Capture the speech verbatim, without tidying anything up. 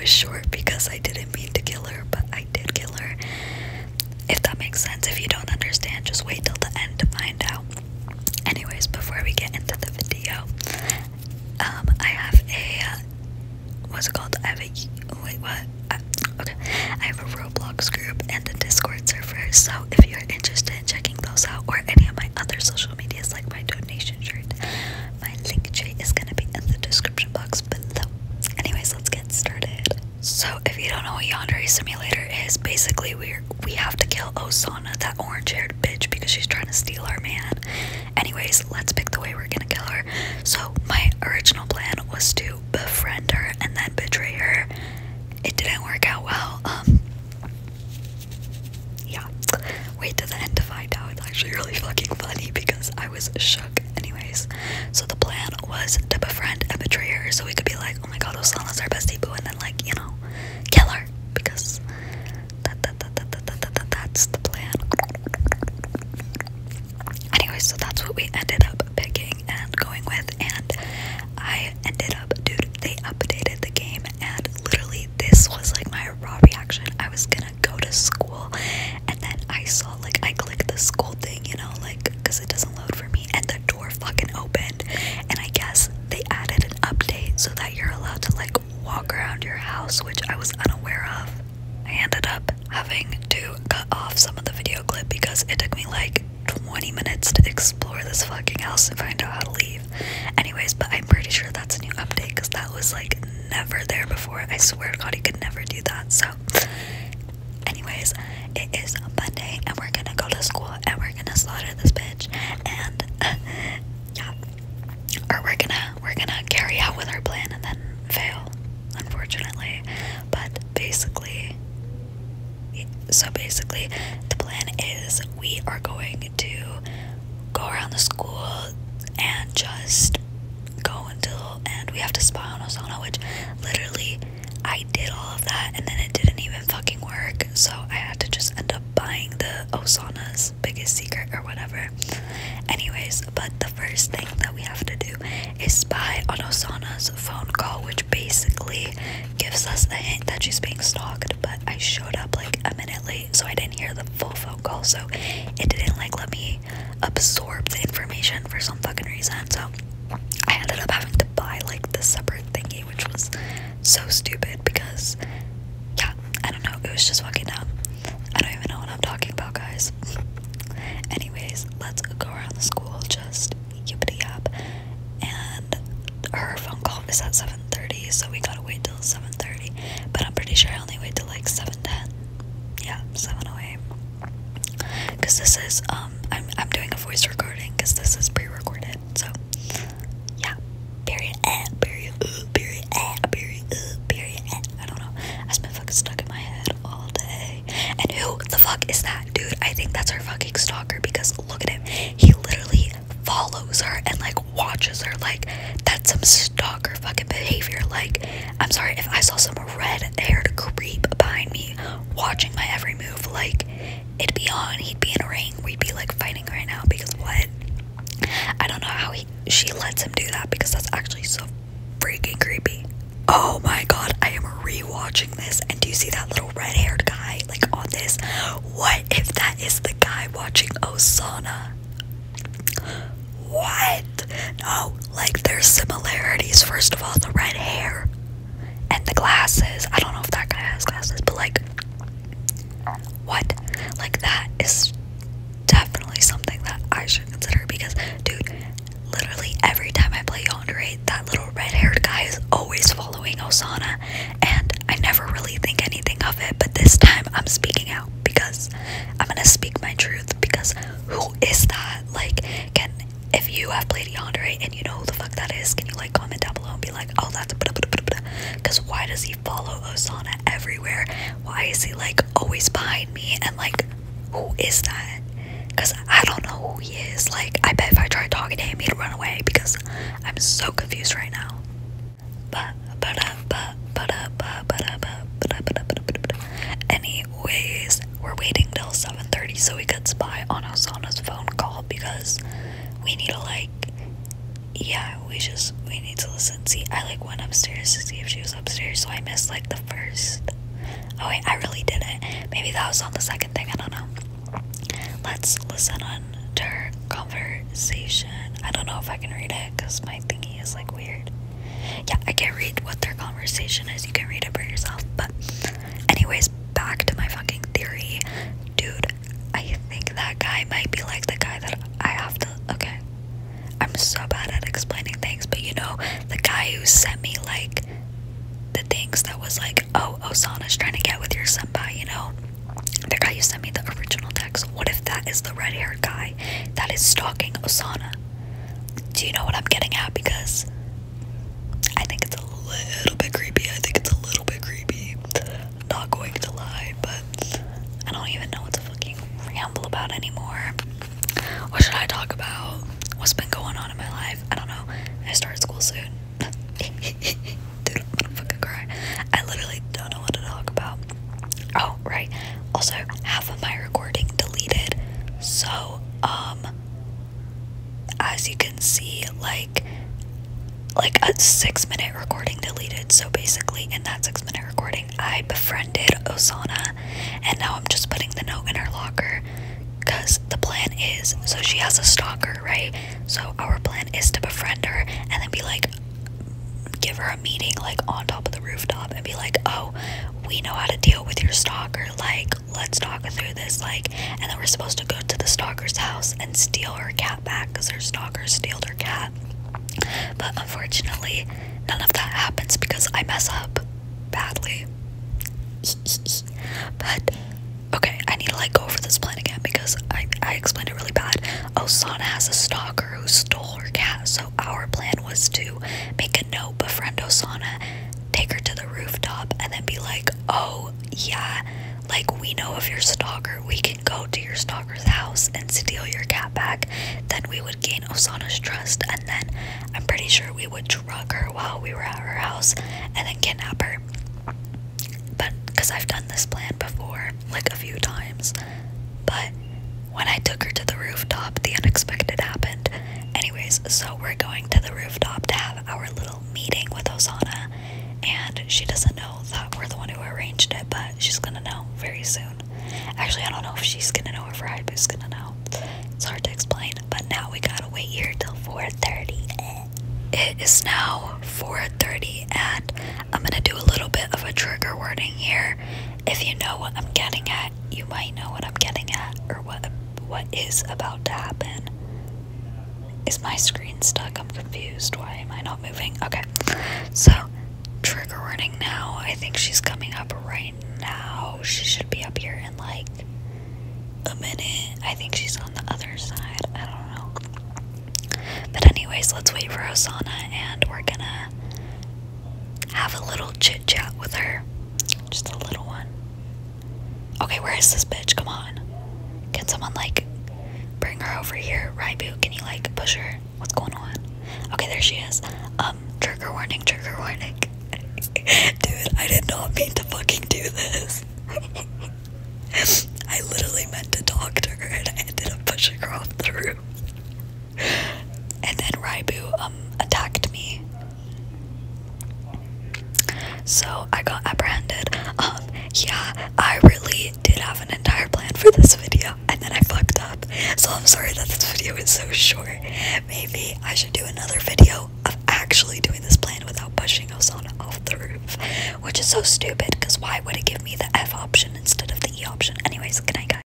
was short because I didn't mean to kill her, but I did kill her. If that makes sense. If you don't understand, just wait till the end to find out. Anyways, before we get into the video, um, I have a, uh, what's it called? I have a, wait, what? Uh, okay. I have a Roblox group and a Discord server, so if you're interested in checking those out, or any of my other social medias, like my donation shirt, my link tree is gonna be in the description box below. Anyways, let's get started. So, if you don't know what Yandere Simulator is, basically we're, we have to kill Osana, that orange-haired bitch, because she's trying to steal our man. Anyways, let's pick the way we're gonna kill her. So, my original plan was to befriend her and then betray her. It didn't work out well. Um, yeah. Wait to the end to find out. It's actually really fucking funny because I was shook. Anyways, so the plan was to befriend and betray her, so we could be like, oh my god, Osana's our bestie boo, and then, like, you know, kill her, because that, that, that, that, that, that, that, that, that's the plan. Anyway, so that's what we ended up picking and going with, and I ended up, dude, they updated the game, and literally this was like my raw reaction. I was gonna go to school, and then I saw, like, I clicked the school thing, you know, like, because it doesn't load for me, and the door fucking opened, and I guess they added an update so that you're allowed to, like, walk around your house, which I was unaware of. I ended up having to cut off some of the video clip because it took me like twenty minutes to explore this fucking house and find out how to leave. Anyways, but I'm pretty sure that's a new update because that was like never there before. I swear to god, you could never do that. So anyways, it is Monday and we're gonna go to school and we're gonna slaughter this bitch, and uh, yeah, or we're gonna we're gonna carry out with our plan and then fail, unfortunately. But basically, so basically the plan is we are going to go around the school and just go until, and we have to spy on Osana, which literally I did all of that and then it didn't even fucking work, so I had to just end up buying the Osana's biggest secret or whatever. Anyways, but the first thing that we have to do is spy on Osana's phone call, which basically gives us a hint that she's being stalked, but I showed up like a minute late, so I didn't hear the full phone call, so it didn't like let me absorb the information for some fucking reason, so I ended up having to buy like the separate thingy, which was so stupid because, yeah, I don't know, it was just fucking dumb. I don't even know what I'm talking about, guys. Anyways, let's go around the school, just yippity yap, and her phone call is at seven thirty, so we gotta wait till seven thirty, but I'm pretty sure I only wait till like seven ten, yeah, seven oh eight, because this is, um, I'm, I'm doing a voice recording, because this is pre-recorded, so, yeah, period, eh, period, uh, period, eh, period, uh, period, eh, I don't know, that's been fucking stuck in my head all day. And who the fuck is that dude? I think that's her fucking stalker, because look at him, he literally follows her and like watches her. Like, that's some stalker fucking behavior. Like, I'm sorry, if I saw some red-haired creep behind me watching my every move, like, it'd be on, he'd be in a ring, we'd be like fighting right now, because what? I don't know how he she lets him do that, because that's actually so freaking creepy. Oh my god, I am re-watching this, and do you see that little red-haired guy, like, on this? What if that is the guy watching Osana? What? No, like, there's similarities. First of all, the red hair and the glasses. I don't know if that guy has glasses, but like, what? Like, that is definitely something that I should consider, because, dude, literally every time I play Yandere, that little red-haired guy is always following Osana, and I never really think anything of it, but this time I'm speaking out, because I'm gonna speak my truth, because who is that? Like, can, if you have played Yandere and you know who the fuck that is, can you like comment down below and be like, oh, that's because why does he follow Osana everywhere? Why is he like always behind me, and like, who is that? Because I don't know who he is. Like, I bet if I tried talking to him, he'd run away, because I'm so confused right now. But, but, but, but, but, but, but, anyways, we're waiting till seven thirty so we could spy on Osana's phone call, because we need to, like, yeah, we just, we need to listen. See, I like went upstairs to see if she was upstairs, so I missed like the first. Oh wait, I really didn't. Maybe that was on the second thing, I don't know. Let's listen on to her conversation. I don't know if I can read it because my thingy is like weird. Yeah, I can't read what their conversation is. You can read it for yourself. But anyways, back to my fucking theory. Dude, I think that guy might be like the guy that I have to, okay. I'm so bad at explaining things, but you know, the guy who sent me like the things that was like, oh, Osana's trying to get with your senpai, you know? The guy who sent me the original text. What if that is the red-haired guy that is stalking Osana? Do you know what I'm getting at? Because I think it's a little bit creepy. I think it's a little bit creepy. Not going to lie, but I don't even know what to fucking ramble about anymore. What should I talk about? What's been going on in my life? I don't know. I start school soon. Dude, I'm gonna fucking cry. I literally don't know what to talk about. Oh, right. Also, half of my recording deleted. So, um, as you can see, like, like a six minute recording deleted. So basically, in that six minute recording, I befriended Osana, and now I'm just putting the note in her locker. Because the plan is, so she has a stalker, right? So our plan is to befriend her and then be like, give her a meeting like on top of the rooftop and be like, oh, we know how to deal with your stalker, like, let's talk through this, like, and then we're supposed to go to the stalker's house and steal her cat back because her stalker stealed her cat. But unfortunately, none of that happens because I mess up badly. But okay, I need to like go over this plan again because I, I explained it really bad. Osana has a stalker who stole her cat, so our plan was to make a note, befriend Osana, take her to the rooftop, and then be like, oh, yeah, like, we know of your stalker, we can go to your stalker's house and steal your cat back. Then we would gain Osana's trust, and then I'm pretty sure we would drug her while we were at her house, and then kidnap her. But, because I've done this plan before, like, a few times, but when I took her to the rooftop, the unexpected happened. Anyways, so we're going to the rooftop to have our little meeting with Osana, and she doesn't know that we're the one who arranged it, but she's gonna know very soon. Actually, I don't know if she's gonna know or if Raibu's gonna know. It's hard to explain, but now we gotta wait here till four thirty. It is now four thirty, and I'm gonna do a little bit of a trigger warning here. If you know what I'm getting at, you might know what I'm getting at, or what what is about to happen. Is my screen stuck? I'm confused. Why am I not moving? Okay, so trigger warning now. I think she's coming up right now. She should be up here in like a minute. I think she's on the other side. I don't know. But anyways, let's wait for Osana, and we're gonna have a little chit chat with her. Just a little one. Okay, where is this bitch? Come on. Can someone like bring her over here? Raibu, can you like push her? What's going on? Okay, there she is. Um, trigger warning, trigger warning. Dude, I did not mean to fucking do this. I literally meant to talk to her and I ended up pushing her off the roof. And then Raibu, um, attacked me. So I got apprehended. Um, yeah, I really did have an entire plan for this video, and then I fucked up. So I'm sorry that this video is so short. Maybe I should do another video of actually doing this plan without pushing Osana off the roof, which is so stupid, because why would it give me the F option instead of the E option? Anyways, good night, guys.